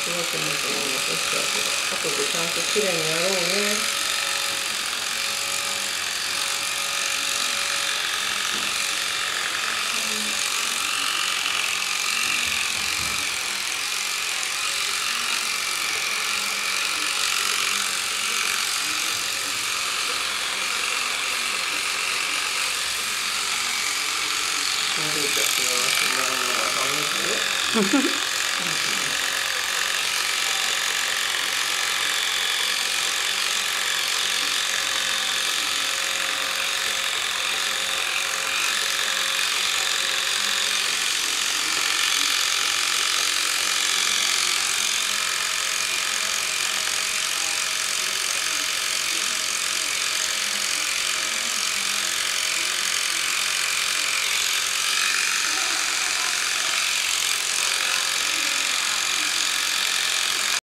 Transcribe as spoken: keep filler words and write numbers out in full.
すごくもとも残しちゃうけど、後でちゃんときれいにやろうね。慣れちゃってます。まだまだダメだよ。